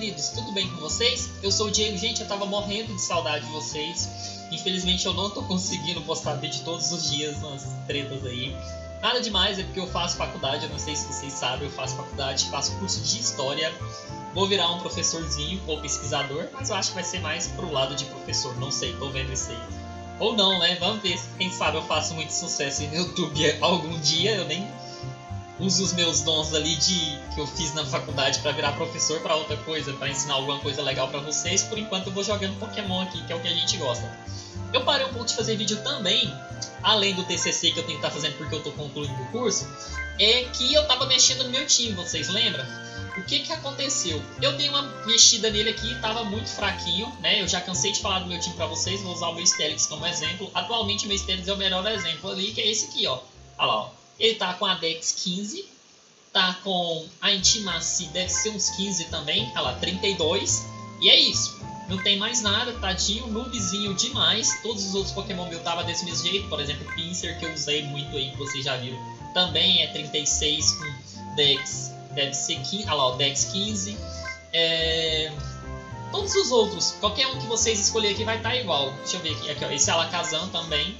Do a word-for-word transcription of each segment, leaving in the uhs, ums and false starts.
queridos, tudo bem com vocês? Eu sou o Diego, gente, eu tava morrendo de saudade de vocês. Infelizmente eu não tô conseguindo postar vídeo todos os dias nas tretas aí. Nada demais, é porque eu faço faculdade, eu não sei se vocês sabem, eu faço faculdade, faço curso de História. Vou virar um professorzinho ou pesquisador, mas eu acho que vai ser mais pro lado de professor, não sei, tô vendo isso aí. Ou não, né? Vamos ver, quem sabe eu faço muito sucesso no YouTube algum dia, eu nem uso os meus dons ali de que eu fiz na faculdade para virar professor para outra coisa, para ensinar alguma coisa legal para vocês. Por enquanto eu vou jogando Pokémon aqui, que é o que a gente gosta. Eu parei um pouco de fazer vídeo também, além do T C C que eu tenho que estar fazendo porque eu estou concluindo o curso, é que eu estava mexendo no meu time, vocês lembram? O que que aconteceu? Eu dei uma mexida nele aqui, estava muito fraquinho, né? Eu já cansei de falar do meu time para vocês, vou usar o meu Steelix como exemplo. Atualmente o meu Steelix é o melhor exemplo ali, que é esse aqui, ó. Olha lá, ó. Ele tá com a Dex quinze, tá com a Intimacy, deve ser uns quinze também, olha lá, trinta e dois. E é isso, não tem mais nada, tadinho, noobzinho demais. Todos os outros Pokémon meu tava desse mesmo jeito, por exemplo, o Pinsir, que eu usei muito aí, que vocês já viram, também é trinta e seis com Dex, deve ser quinze, olha lá, o Dex quinze. É... Todos os outros, qualquer um que vocês escolherem aqui vai estar tá igual. Deixa eu ver aqui, aqui ó, esse Alakazam também,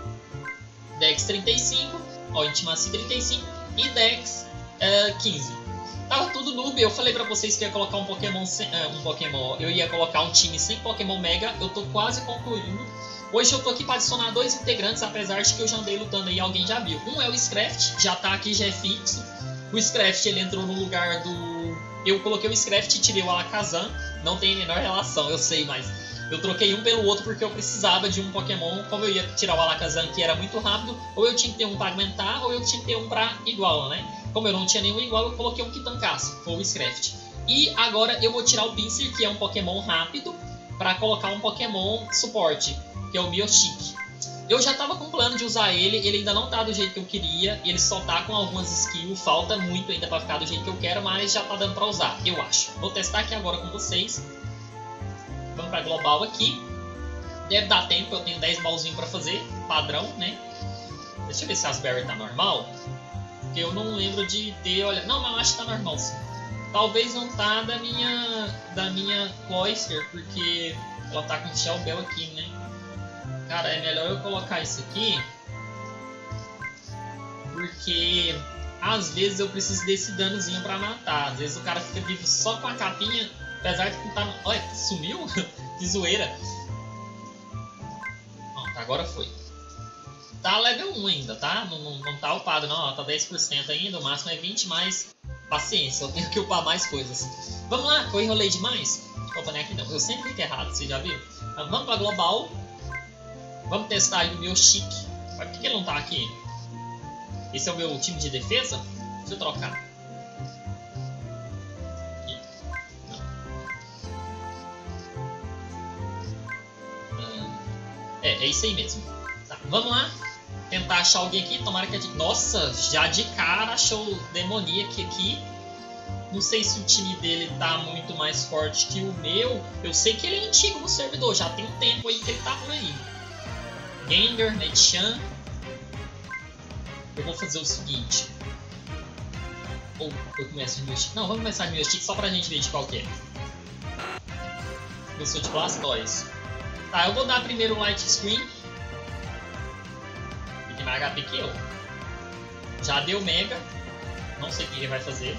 Dex trinta e cinco. Ó, Intimacy trinta e cinco e Dex uh, quinze. Tava tudo noob, eu falei pra vocês que ia colocar um Pokémon, sem, uh, um Pokémon, eu ia colocar um time sem Pokémon Mega, eu tô quase concluindo. Hoje eu tô aqui pra adicionar dois integrantes, apesar de que eu já andei lutando aí, alguém já viu. Um é o Scraft, já tá aqui, já é fixo. O Scraft, ele entrou no lugar do... Eu coloquei o Scraft e tirei o Alakazam, não tem a menor relação, eu sei, mas... Eu troquei um pelo outro porque eu precisava de um Pokémon, como eu ia tirar o Alakazam, que era muito rápido, ou eu tinha que ter um para aguentar, ou eu tinha que ter um para igual, né? Como eu não tinha nenhum igual, eu coloquei um que tancasse, foi o Scraft. E agora eu vou tirar o Pinsir, que é um Pokémon rápido, para colocar um Pokémon suporte, que é o Miostic. Eu já tava com plano de usar ele, ele ainda não tá do jeito que eu queria, ele só tá com algumas skills, falta muito ainda para ficar do jeito que eu quero, mas já tá dando para usar, eu acho. Vou testar aqui agora com vocês. Vamos para global aqui. Deve dar tempo, eu tenho dez balzinhos para fazer, padrão, né? Deixa eu ver se as berry tá normal. Porque eu não lembro de ter, olha... Não, mas eu acho que tá normal sim. Talvez não tá da minha... Da minha Cloyster, porque ela tá com Shell Bell aqui, né? Cara, é melhor eu colocar isso aqui. Porque... Às vezes eu preciso desse danozinho para matar. Às vezes o cara fica vivo só com a capinha... Apesar de que tá... Olha, sumiu? Que zoeira. Pronto, agora foi. Tá level um ainda, tá? Não, não, não tá upado não, ó, tá dez por cento ainda, o máximo é vinte, mas... Paciência, eu tenho que upar mais coisas. Vamos lá, que eu enrolei demais. Opa, não é aqui não, eu sempre fico errado, vocês já viram? Vamos pra global. Vamos testar aí o meu Chic. Por que, que ele não tá aqui? Esse é o meu time de defesa? Deixa eu trocar. É, é isso aí mesmo. Tá, vamos lá. Tentar achar alguém aqui. Tomara que a gente... Nossa, já de cara achou o Demoniac aqui. Não sei se o time dele tá muito mais forte que o meu. Eu sei que ele é antigo no servidor. Já tem um tempo aí que ele tá por aí. Gengar, Netchan. Eu vou fazer o seguinte. Ou eu começo de Miostic. Não, vamos começar de Miostic só pra gente ver de qual que é. Eu sou de Blastoise. Tá, eu vou dar primeiro o Light Screen. Ele tem mais H P que eu. Já deu Mega. Não sei o que ele vai fazer.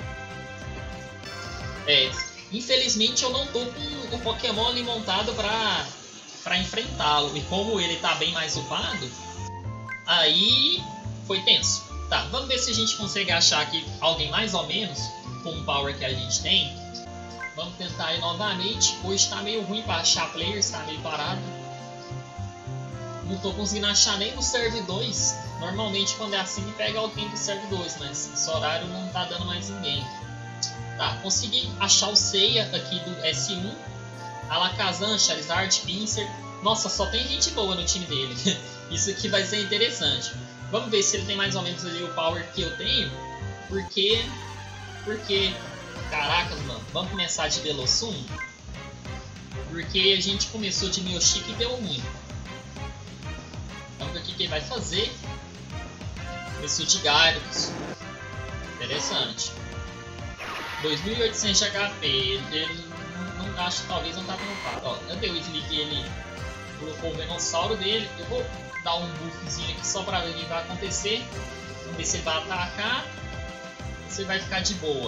É, infelizmente eu não tô com o Pokémon ali montado pra, pra enfrentá-lo. E como ele tá bem mais upado, aí foi tenso. Tá, vamos ver se a gente consegue achar aqui alguém mais ou menos com o power que a gente tem. Vamos tentar aí novamente. Hoje está meio ruim para achar players, está meio parado. Não estou conseguindo achar nem no Serve dois. Normalmente quando é assim me pega alguém do Serve dois, mas esse horário não está dando mais ninguém. Tá, consegui achar o Seiya aqui do S um. Alakazam, Charizard, Pinsir. Nossa, só tem gente boa no time dele. Isso aqui vai ser interessante. Vamos ver se ele tem mais ou menos ali o power que eu tenho. Porque... Porque... Caracas, mano, vamos começar de Velossum, porque a gente começou de Miostic e deu ruim. Vamos ver o que ele vai fazer. Começou de Gyarados. Interessante. dois mil e oitocentos de H P. Ele, ele não, não acho, talvez não tá tampado. Ó, eu dei o Sleep, ele colocou o Venossauro dele. Eu vou dar um buffzinho aqui só pra ver o que vai acontecer. Vamos ver se ele vai atacar ou se ele vai ficar de boa.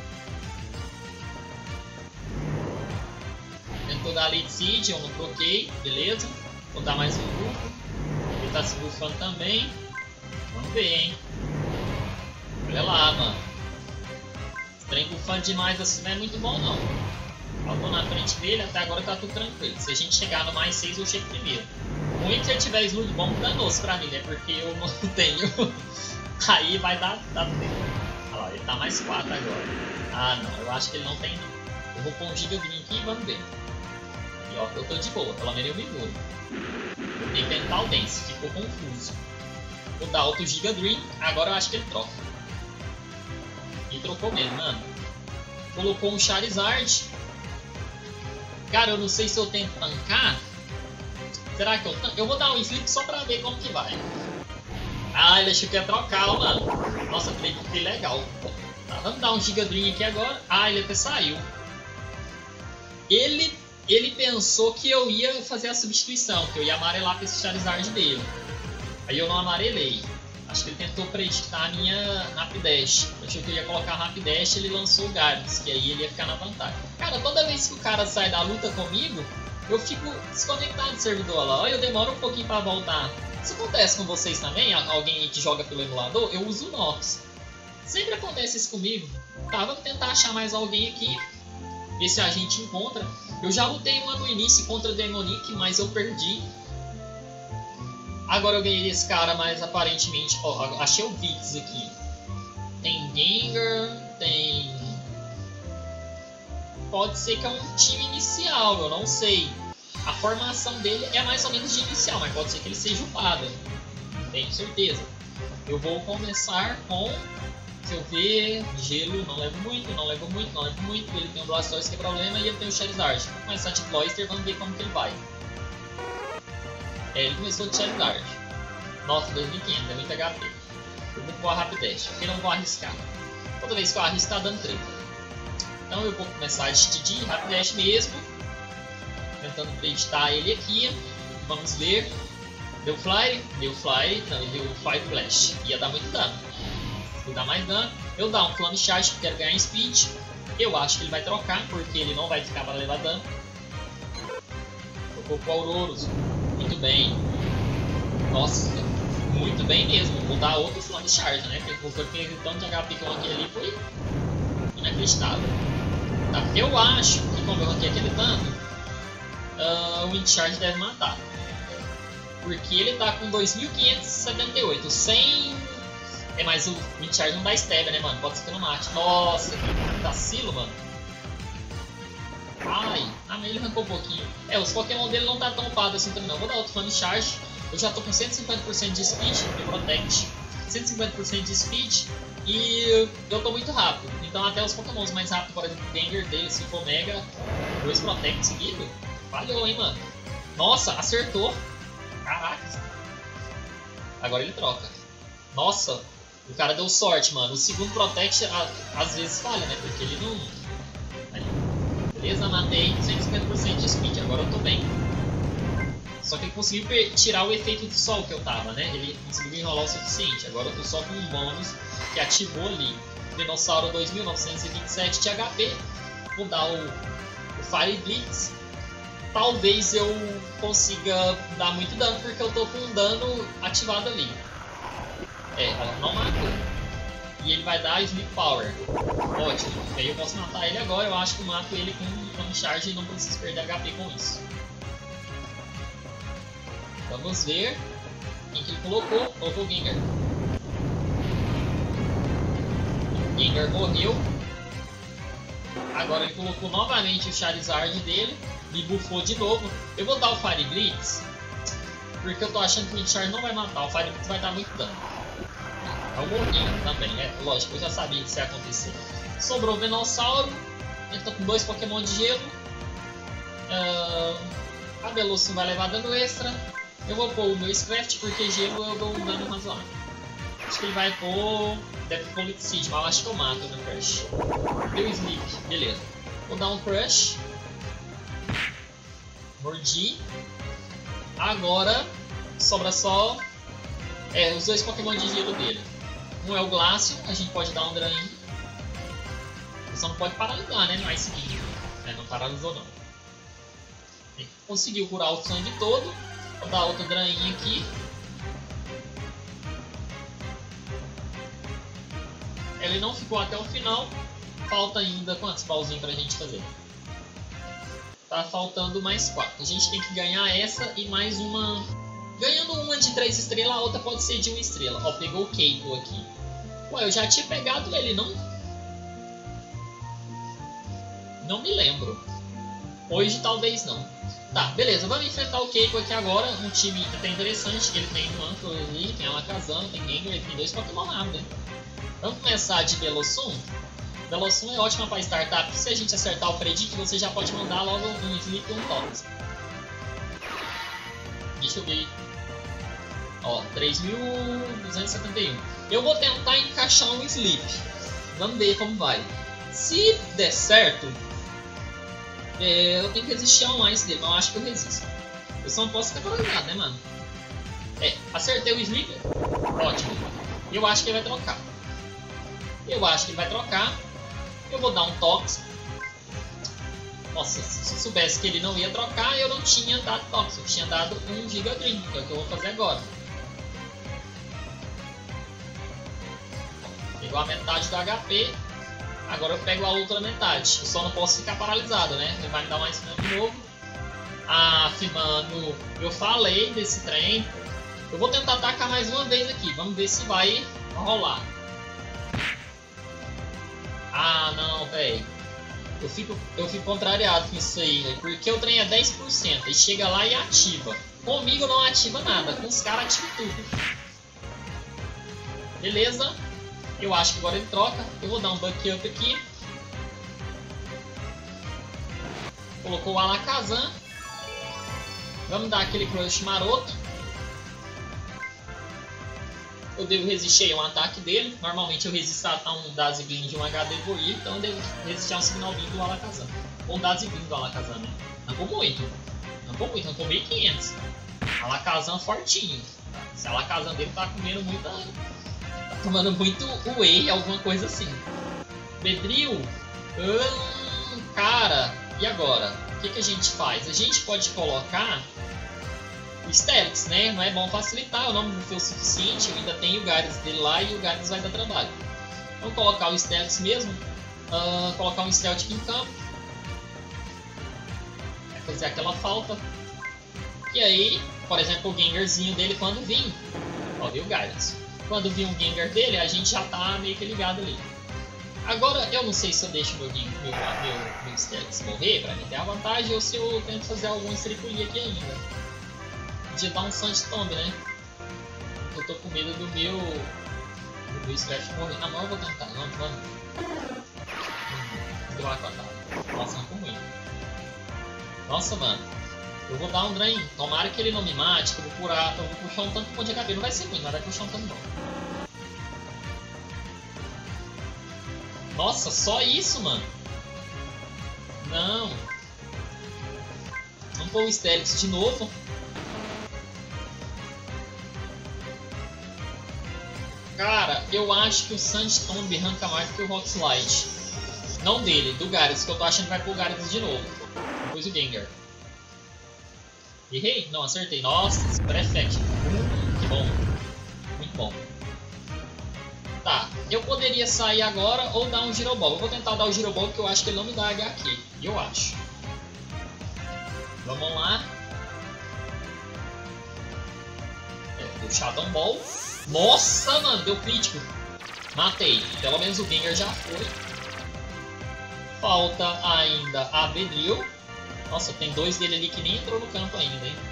Tentou dar Lead Seed, eu não troquei, beleza. Vou dar mais um buff. Ele tá se buffando também. Vamos ver, hein. Olha lá, mano. Esse trem buffando demais assim não é muito bom, não. Eu tô na frente dele, até agora tá tudo tranquilo. Se a gente chegar no mais seis, eu chego primeiro. Muito se eu tiver Slug Bomb danoso pra mim, né? Porque eu não tenho. Aí vai dar, dar tempo. Olha lá, ele tá mais quatro agora. Ah, não. Eu acho que ele não tem, não. Eu vou pôr um Giga Green aqui e vamos ver. E ó, eu tô de boa. Pelo menos eu me vou. Eu dei Mental Dance. Ficou confuso. Vou dar outro Giga Dream. Agora eu acho que ele troca. E trocou mesmo, mano. Colocou um Charizard. Cara, eu não sei se eu tento tancar. Será que eu tanco? Eu vou dar um Inflict só pra ver como que vai. Ah, ele achou que ia trocar, mano. Nossa, falei que legal. Tá, vamos dar um Giga Dream aqui agora. Ah, ele até saiu. Ele, ele pensou que eu ia fazer a substituição, que eu ia amarelar com esse Charizard dele. Aí eu não amarelei. Acho que ele tentou preditar a minha Rapidash. Achou que eu ia colocar Rapidash, ele lançou o Gardens, que aí ele ia ficar na vantagem. Cara, toda vez que o cara sai da luta comigo, eu fico desconectado do servidor lá. Olha, eu demoro um pouquinho pra voltar. Isso acontece com vocês também? Alguém que joga pelo emulador? Eu uso o Nox. Sempre acontece isso comigo. Tá, vamos tentar achar mais alguém aqui. Ver se a gente encontra. Eu já lutei uma no início contra o Demonic, mas eu perdi. Agora eu ganhei esse cara, mas aparentemente... Ó, achei o Vix aqui. Tem Gengar, tem... Pode ser que é um time inicial, eu não sei. A formação dele é mais ou menos de inicial, mas pode ser que ele seja upado. Não tenho certeza. Eu vou começar com... Se eu ver... Gelo, não levo muito, não levo muito, não levo muito. Ele tem o Blastoise que é problema e ele tem o Charizard. Vou começar de Cloyster, vamos ver como que ele vai. É, ele começou de Charizard. Nossa, dois mil e quinhentos, é muito H P. Eu vou voar Rapidash, porque não vou arriscar. Toda vez que eu arrisco tá dando treta. Então eu vou começar de, de Rapidash mesmo. Tentando preditar ele aqui. Vamos ver. Deu Fly? Deu Fly. Não, ele deu Fire Flash. Ia dar muito dano. Vou dar mais dano. Eu dar um Flame Charge, porque quero ganhar em Speed. Eu acho que ele vai trocar, porque ele não vai ficar para levar dano. Tocou pro Aurorus. Muito bem. Nossa, muito bem mesmo. Vou dar outro Flame Charge, né? Porque o tanto de H P que eu ranquei ali foi inacreditável. Tá, eu acho que como eu ranquei aquele tanto, uh, o Wind Charge deve matar. Porque ele tá com dois mil quinhentos e setenta e oito. Sem... É, mas o Wind Charge não dá stab, né, mano? Pode ser que não mate. Nossa, que vacilo, mano. Ai, ah, mas ele arrancou um pouquinho. É, os Pokémon dele não tá tão upado assim também não. Vou dar outro Flame Charge. Eu já tô com cento e cinquenta por cento de Speed, de Protect. cento e cinquenta por cento de Speed. E eu tô muito rápido. Então até os Pokémons mais rápidos, por exemplo, o Gengar dele, se for Mega, dois Protect seguido. Falhou, hein, mano. Nossa, acertou. Caraca. Agora ele troca. Nossa, o cara deu sorte, mano. O segundo Protect a, às vezes falha, né? Porque ele não... Aí. Beleza, matei cento e cinquenta por cento de Speed. Agora eu tô bem. Só que ele conseguiu tirar o efeito do sol que eu tava, né? Ele conseguiu enrolar o suficiente. Agora eu tô só com um bônus que ativou ali. Dinossauro dois mil novecentos e vinte e sete de H P. Vou dar o, o Fire Blitz. Talvez eu consiga dar muito dano, porque eu tô com um dano ativado ali. É, ela não matou. E ele vai dar Sleep Power. Ótimo. Aí eu posso matar ele agora. Eu acho que eu mato ele com um charge e não preciso perder H P com isso. Vamos ver quem que ele colocou. Colocou o Gengar. O Gengar morreu. Agora ele colocou novamente o Charizard dele. Me buffou de novo. Eu vou dar o Fire Blitz, porque eu tô achando que o Wind Charge não vai matar. O Fire Blitz vai dar muito dano. Eu morri também, é lógico, eu já sabia que isso ia acontecer. Sobrou o Venossauro. Ele tá com dois Pokémon de gelo. Uh, a Veloci vai levar dano extra. Eu vou pôr o meu Scraft, porque gelo eu dou um dano razoável. Acho que ele vai pôr... Deve pôr Liquid, mas eu acho que eu mato no Crush. Deu Sleep, beleza. Vou dar um Crush. Mordi. Agora sobra só é, os dois Pokémon de gelo dele. Um é o Glaceon, a gente pode dar um Drain. Só não pode paralisar, né? Mas seguinte, é, não paralisou não. Conseguiu curar o sangue todo. Vou dar outro Drain aqui. Ele não ficou até o final. Falta ainda quantos pauzinhos pra gente fazer? Tá faltando mais quatro. A gente tem que ganhar essa e mais uma. Ganhando uma de três estrelas, a outra pode ser de uma estrela. Ó, pegou o Keiko aqui. Ué, eu já tinha pegado ele, não? Não me lembro. Hoje talvez não. Tá, beleza. Vamos enfrentar o Keiko aqui agora. Um time até interessante. Ele tem um Ampro ali, tem Alakazam, tem Gengar, ele tem dois Pokémon rápido, hein? Vamos começar de Velossum. Velossum é ótima para startup. Se a gente acertar o Predict, você já pode mandar logo um Sleep e um Tox. Deixa eu ver. Ó, três mil duzentos e setenta e um. Eu vou tentar encaixar um Sleep. Vamos ver como vai. Se der certo, é, eu tenho que resistir ao mais dele, mas eu acho que eu resisto. Eu só não posso ficar paralisado, né, mano? É, acertei o Sleep. Ótimo. Eu acho que ele vai trocar. Eu acho que ele vai trocar. Eu vou dar um Tox. Nossa, se eu soubesse que ele não ia trocar, eu não tinha dado Tox. Eu tinha dado um Giga Drain, que é o que eu vou fazer agora. Pegou a metade do H P. Agora eu pego a outra metade. Eu só não posso ficar paralisado, né? Ele vai me dar mais de novo. Ah, mano, eu falei desse trem. Eu vou tentar atacar mais uma vez aqui. Vamos ver se vai rolar. Ah, não, velho. Eu fico, eu fico contrariado com isso aí, véio, porque o trem é dez por cento e chega lá e ativa. Comigo não ativa nada, com os caras ativa tudo. Beleza. Eu acho que agora ele troca. Eu vou dar um buck up aqui. Colocou o Alakazam. Vamos dar aquele crush maroto. Eu devo resistir a um ataque dele. Normalmente eu resisto a um Dazzling de um H D Void, então eu devo resistir a um Signal Beam do Alakazam. Ou um Dazzling do Alakazam, né? Arrancou muito. Arrancou muito, arrancou mil e quinhentos. Alakazam fortinho. Esse Alakazam dele tá comendo muita... Tá tomando muito whey, alguma coisa assim. Bedril. Hum, cara, e agora? O que, que a gente faz? A gente pode colocar... o Steelix, né? Não é bom facilitar, o nome não foi o suficiente, eu ainda tenho o Gyarados dele lá e o Gyarados vai dar trabalho. Vamos colocar o Steelix mesmo, uh, colocar um Stealth aqui em campo. Vai fazer aquela falta. E aí, por exemplo, o Gengarzinho dele quando vir, ó, viu o Gyarados? Quando vir um Gengar dele, a gente já tá meio que ligado ali. Agora, eu não sei se eu deixo meu, meu, meu, meu Steelix morrer pra me ter a vantagem ou se eu tento fazer alguma estripulia aqui ainda. Podia dar um Sandstorm, né? Eu tô com medo do meu... do meu Scratch morrer. Ah, não, eu vou tentar. Não, vamos. Hum, deu água, tá. Nossa, não ficou ruim. Nossa, mano. Eu vou dar um Drain. Tomara que ele não me mate, que eu vou curar. Eu vou puxar um tanto de ponto de H P. Não vai ser ruim, mas vai puxar um tanto não. Nossa, só isso, mano. Não. Vamos pôr o Steelix de novo. Cara, eu acho que o Sandstorm arranca mais do que o Rock Slide. Não dele, do Gyarados, que eu tô achando que vai pro Gyarados de novo. Depois o Gengar. Errei? Não, acertei. Nossa, Super Effect. Que bom. Muito bom. Tá, eu poderia sair agora ou dar um Giro Ball. Eu vou tentar dar o Giro Ball porque eu acho que ele não me dá H Q. Eu acho. Vamos lá. É, deu Shadow Ball. Nossa, mano, deu crítico. Matei. Pelo menos o Gengar já foi. Falta ainda a Bedril. Nossa, tem dois dele ali que nem entrou no campo ainda, hein?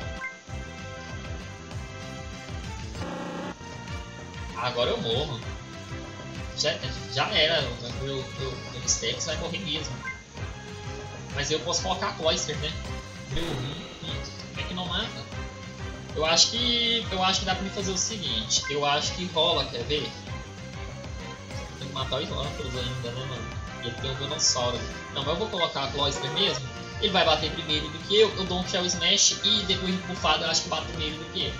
Agora eu morro. Já, já era. O meu, meu, meu Steelix vai morrer mesmo. Mas eu posso colocar a Cloyster, né? Meu, hum, como é que não mata? Eu acho que. Eu acho que dá pra me fazer o seguinte. Eu acho que rola, quer ver? Tem que matar os Lamporos ainda, né, mano? E ele tem um Venossauro. Não, mas eu vou colocar a Cloyster mesmo. Ele vai bater primeiro do que eu. Eu dou um Shell Smash e depois de bufado eu acho que bato primeiro do que ele.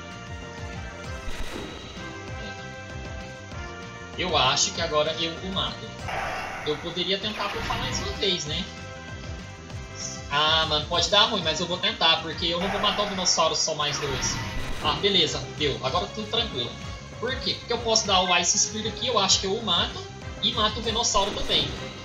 Eu acho que agora eu o mato. Eu poderia tentar bufar mais uma vez, né? Ah, mano, pode dar ruim, mas eu vou tentar, porque eu não vou matar o Venossauro só mais dois. Ah, beleza, deu. Agora tudo tranquilo. Por quê? Porque eu posso dar o Ice Spear aqui, eu acho que eu o mato. E mato o Venossauro também.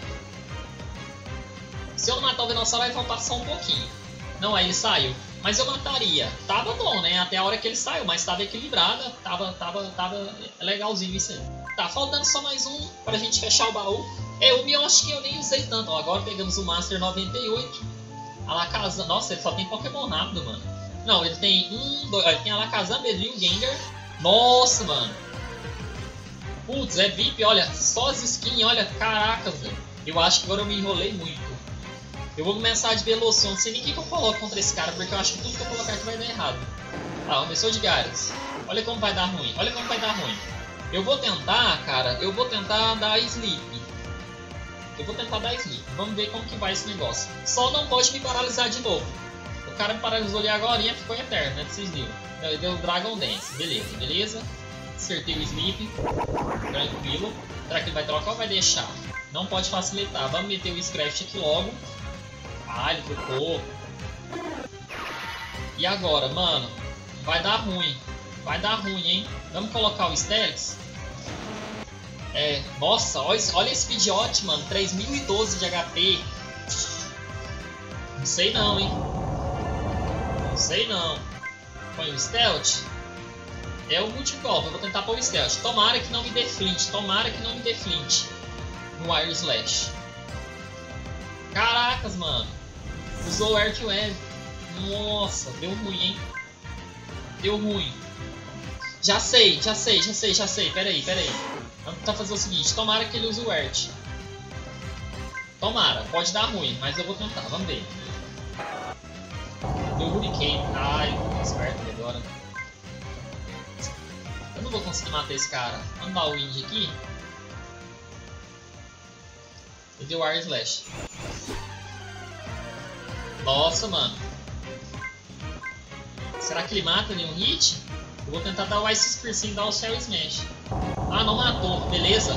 Se eu não matar o Venossauro, vai faltar só um pouquinho. Não, aí ele saiu. Mas eu mataria. Tava bom, né? Até a hora que ele saiu, mas tava equilibrada. Tava, tava, tava legalzinho isso aí. Tá, faltando só mais um pra gente fechar o baú. É, o Miyoshi que eu nem usei tanto. Ó, agora pegamos o Master noventa e oito. Alakazam. Nossa, ele só tem Pokémon rápido, mano. Não, ele tem um, dois. Ele tem Alakazam, Beedrill, Gengar. Nossa, mano. Putz, é V I P, olha. Só as skins, olha. Caracas, velho. Eu acho que agora eu me enrolei muito. Eu vou começar de Velocion. Não sei nem o que eu coloco contra esse cara, porque eu acho que tudo que eu colocar aqui vai dar errado. Ah, começou de Gyarados. Olha como vai dar ruim. Olha como vai dar ruim. Eu vou tentar, cara. Eu vou tentar dar Sleep. Eu vou tentar dar Sleep. Vamos ver como que vai esse negócio. Só não pode me paralisar de novo. O cara me paralisou ali agora e ficou eterno, né? Vocês viram. Ele deu o Dragon Dance. Beleza, beleza. Acertei o Sleep. Tranquilo. Será que ele vai trocar ou vai deixar? Não pode facilitar. Vamos meter o Scraft aqui logo. Ah, ele trocou. E agora, mano? Vai dar ruim. Vai dar ruim, hein? Vamos colocar o Steelix. É, nossa, olha, olha esse Pidgeot, mano, três mil e doze de H P. Não sei não, hein. Não sei não. Põe o Stealth. É o multigolpe, eu vou tentar pôr o Stealth. Tomara que não me dê Flint, tomara que não me dê Flint no Wire Slash. Caracas, mano. Usou o Earth Web. Nossa, deu ruim, hein. Deu ruim. Já sei, já sei, já sei, já sei. Pera aí, pera aí. Vamos tentar fazer o seguinte, tomara que ele use o Earth. Tomara, pode dar ruim, mas eu vou tentar, vamos ver. Deu Hurricane. Ai, eu tô esperto ali agora. Eu não vou conseguir matar esse cara. Vamos dar o Wind aqui. E deu Wire Slash. Nossa, mano. Será que ele mata em um hit? Eu vou tentar dar o Ice Spear sem dar o Shell Smash. Ah, não matou. Beleza.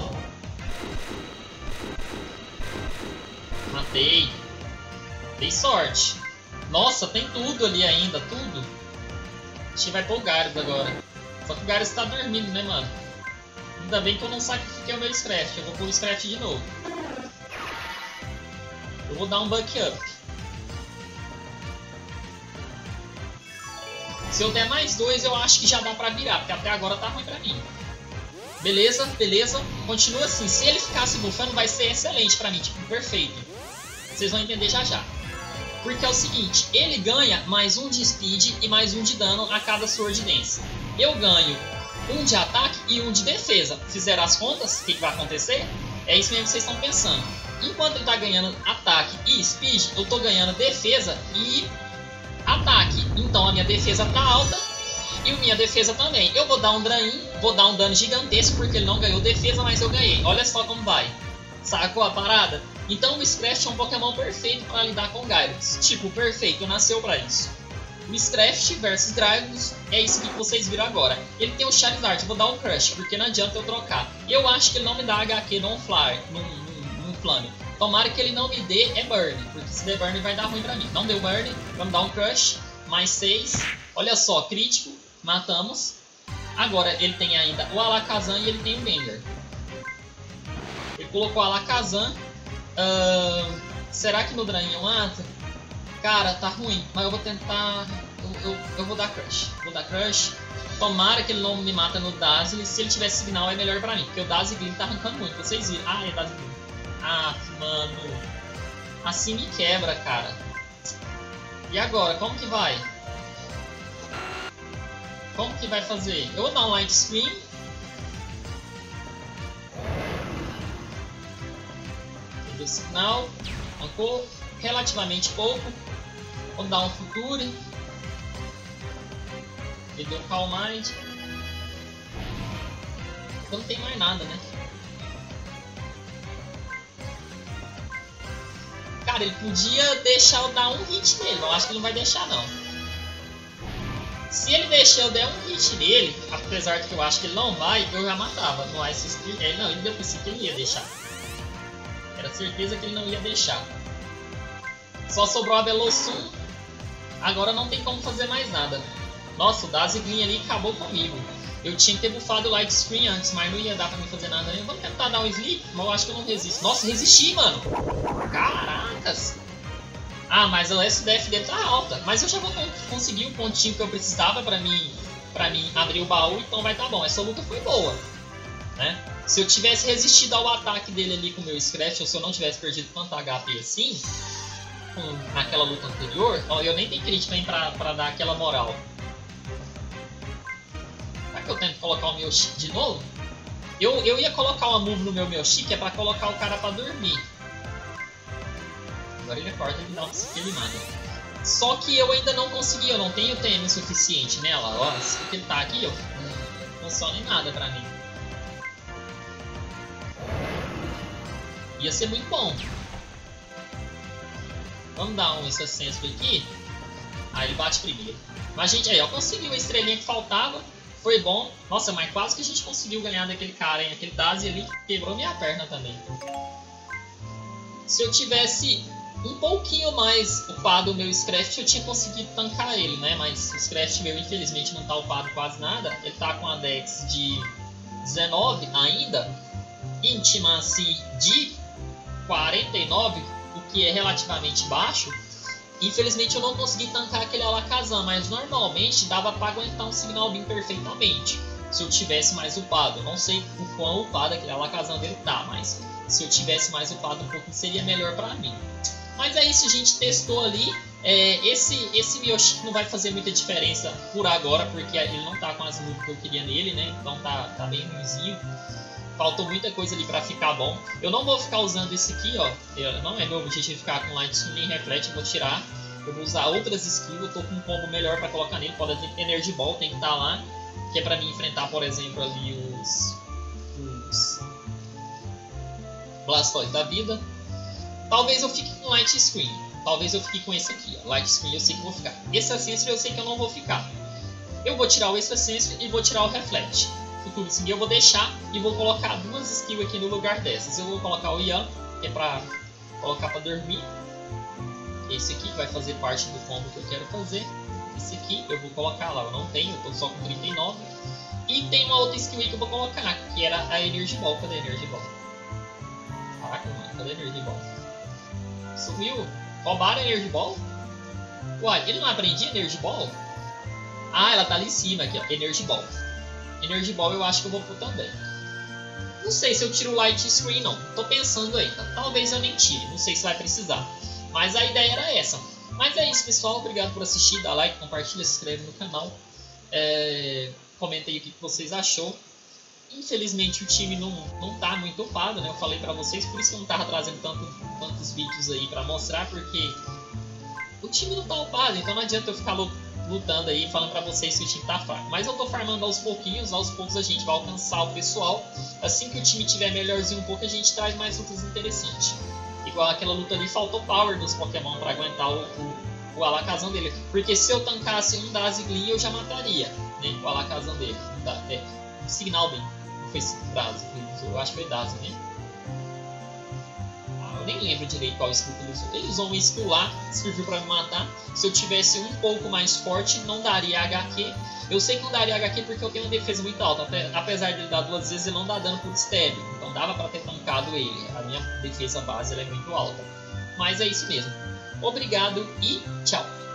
Matei. Dei sorte. Nossa, tem tudo ali ainda. Tudo. A gente vai pôr o Gyarados agora. Só que o Gyarados tá dormindo, né, mano? Ainda bem que eu não sacrifiquei o meu Scraft. Eu vou pôr o Scraft de novo. Eu vou dar um Buck Up. Se eu der mais dois, eu acho que já dá pra virar, porque até agora tá ruim pra mim. Beleza, beleza. Continua assim. Se ele ficasse bufando, vai ser excelente pra mim, tipo, perfeito. Vocês vão entender já já. Porque é o seguinte, ele ganha mais um de Speed e mais um de dano a cada Sword Dance. Eu ganho um de ataque e um de defesa. Fizeram as contas? O que, que vai acontecer? É isso mesmo que vocês estão pensando. Enquanto ele tá ganhando ataque e Speed, eu tô ganhando defesa e ataque. Então a minha defesa tá alta e a minha defesa também. Eu vou dar um Drain, vou dar um dano gigantesco porque ele não ganhou defesa, mas eu ganhei. Olha só como vai. Sacou a parada? Então o Scraft é um Pokémon perfeito para lidar com Gyarados. Tipo, perfeito, nasceu para isso. O Scraft versus Gyarados é isso que vocês viram agora. Ele tem o Charizard, eu vou dar um Crush, porque não adianta eu trocar. Eu acho que ele não me dá H Q num Flare, num, num, num Flame. Tomara que ele não me dê é Burn, porque se der Burn vai dar ruim pra mim. Não deu Burn, vamos dar um Crush, mais seis. Olha só, crítico, matamos. Agora ele tem ainda o Alakazam e ele tem o Gengar. Ele colocou o Alakazam. Uh, será que no Drain eu mato? Cara, tá ruim, mas eu vou tentar. Eu, eu, eu vou dar Crush. Vou dar Crush. Tomara que ele não me mata no Dazzle. Se ele tiver signal é melhor pra mim, porque o Dazzle tá arrancando muito. Vocês viram? Ah, é Dazzle. Ah, mano. Assim me quebra, cara. E agora, como que vai? Como que vai fazer? Eu vou dar um Light Screen. Deu sinal. Arrancou relativamente pouco. Vou dar um Future. Ele deu Calm Mind. Então não tem mais nada, né? Cara, ele podia deixar eu dar um hit nele, mas eu acho que ele não vai deixar não. Se ele deixar eu der um hit nele, apesar de que eu acho que ele não vai, eu já matava no Ice Spear. É, não, ele deu pra si que ele ia deixar. Era certeza que ele não ia deixar. Só sobrou a Belosum. Agora não tem como fazer mais nada. Nossa, o Dazzling ali acabou comigo. Eu tinha que ter bufado o Light Screen antes, mas não ia dar pra mim fazer nada. Eu vou tentar dar um Sleep, mas eu acho que eu não resisto. Nossa, resisti, mano! Caracas! Ah, mas o S D F dele tá alta. Mas eu já vou conseguir o pontinho que eu precisava pra mim, pra mim abrir o baú, então vai tá bom. Essa luta foi boa, né? Se eu tivesse resistido ao ataque dele ali com o meu Scratch, ou se eu não tivesse perdido tanto H P assim, com, naquela luta anterior, ó, eu nem tenho crítica pra, pra dar aquela moral. Será que eu tento colocar o meu Chic de novo? Eu, eu ia colocar uma move no meu meu Chic, é pra colocar o cara pra dormir. Agora ele acorda e dá uma queimada. Só que eu ainda não consegui, eu não tenho T M suficiente nela. Ó, se ele tá aqui, ó, não funciona em nada pra mim. Ia ser muito bom. Vamos dar um Incenso aqui. Aí ele bate primeiro. Mas gente, aí ó, conseguiu a estrelinha que faltava. Foi bom. Nossa, mas quase que a gente conseguiu ganhar daquele cara, hein? Aquele Dazi ali quebrou minha perna também. Se eu tivesse um pouquinho mais upado o meu Scraft, eu tinha conseguido tancar ele, né? Mas o Scraft meu, infelizmente, não tá upado quase nada. Ele tá com a Dex de dezenove ainda. Intimacy de quarenta e nove, o que é relativamente baixo. Infelizmente eu não consegui tancar aquele Alakazam, mas normalmente dava para aguentar um Signal Beam perfeitamente se eu tivesse mais upado. Eu não sei o quão upado aquele Alakazam dele tá, mas se eu tivesse mais upado um pouco seria melhor para mim. Mas é isso, a gente testou ali. É, esse esse Miyoshi não vai fazer muita diferença por agora, porque ele não tá com as moves que eu queria nele, né? Então tá, tá bem ruimzinho. Faltou muita coisa ali pra ficar bom. Eu não vou ficar usando esse aqui, ó. Eu, não é meu objetivo ficar com Light Screen nem Reflect. Eu vou tirar. Eu vou usar outras skills. Eu tô com um combo melhor pra colocar nele. Por exemplo, Energy Ball tem que estar lá. Que é pra mim enfrentar, por exemplo, ali os... Os... Blastoise da vida. Talvez eu fique com Light Screen. Talvez eu fique com esse aqui, ó. Light Screen eu sei que eu vou ficar. Esse Ascension eu sei que eu não vou ficar. Eu vou tirar o Extra Sense e vou tirar o Reflect. Futuro seguinte eu vou deixar e vou colocar duas skills aqui no lugar dessas. Eu vou colocar o Yan, que é pra colocar pra dormir. Esse aqui que vai fazer parte do combo que eu quero fazer. Esse aqui eu vou colocar lá, eu não tenho, eu tô só com trinta e nove. E tem uma outra skill aí que eu vou colocar, que era a Energy Ball. Cadê a Energy Ball? Caraca, mano, cadê a Energy Ball? Sumiu. Roubaram a Energy Ball? Uai, ele não aprendia Energy Ball? Ah, ela tá ali em cima aqui, ó, Energy Ball. Energy Ball eu acho que eu vou pôr também. Não sei se eu tiro o Light Screen não. Tô pensando ainda. Talvez eu nem tire. Não sei se vai precisar. Mas a ideia era essa. Mas é isso, pessoal. Obrigado por assistir. Dá like, compartilha, se inscreve no canal. É... Comenta aí o que vocês achou. Infelizmente o time não, não tá muito upado, né? Eu falei pra vocês. Por isso que eu não tava trazendo tanto, tantos vídeos aí pra mostrar. Porque o time não tá upado. Então não adianta eu ficar louco lutando aí, falando pra vocês que o time tá fraco. Mas eu tô farmando aos pouquinhos, aos poucos a gente vai alcançar o pessoal. Assim que o time tiver melhorzinho um pouco, a gente traz mais lutas interessantes. Igual aquela luta ali, faltou power dos Pokémon pra aguentar o, o, o Alakazam dele. Porque se eu tancasse um Dazzling, eu já mataria, né, o Alakazam dele. É, um Signal Beam, não foi Dazzling, eu acho que foi Dazzling, né? Nem lembro direito qual skill que ele usou. Ele usou uma skill lá, serviu pra me matar. Se eu tivesse um pouco mais forte, não daria H Q. Eu sei que não daria H Q porque eu tenho uma defesa muito alta. Até, apesar de ele dar duas vezes, ele não dá dano por stab. Então dava pra ter tancado ele. A minha defesa base ela é muito alta. Mas é isso mesmo. Obrigado e tchau.